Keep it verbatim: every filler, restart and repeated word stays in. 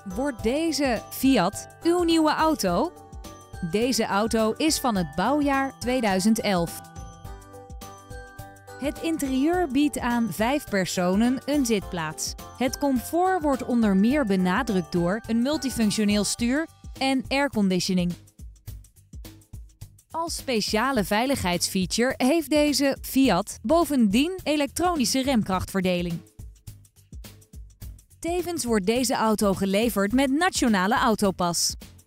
Wordt deze Fiat uw nieuwe auto? Deze auto is van het bouwjaar tweeduizend elf. Het interieur biedt aan vijf personen een zitplaats. Het comfort wordt onder meer benadrukt door een multifunctioneel stuur en airconditioning. Als speciale veiligheidsfeature heeft deze Fiat bovendien elektronische remkrachtverdeling. Tevens wordt deze auto geleverd met Nationale Autopas.